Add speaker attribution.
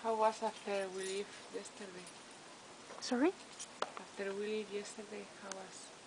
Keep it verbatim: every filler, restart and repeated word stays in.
Speaker 1: How was after we leave yesterday?
Speaker 2: Sorry?
Speaker 1: After we leave yesterday, how was?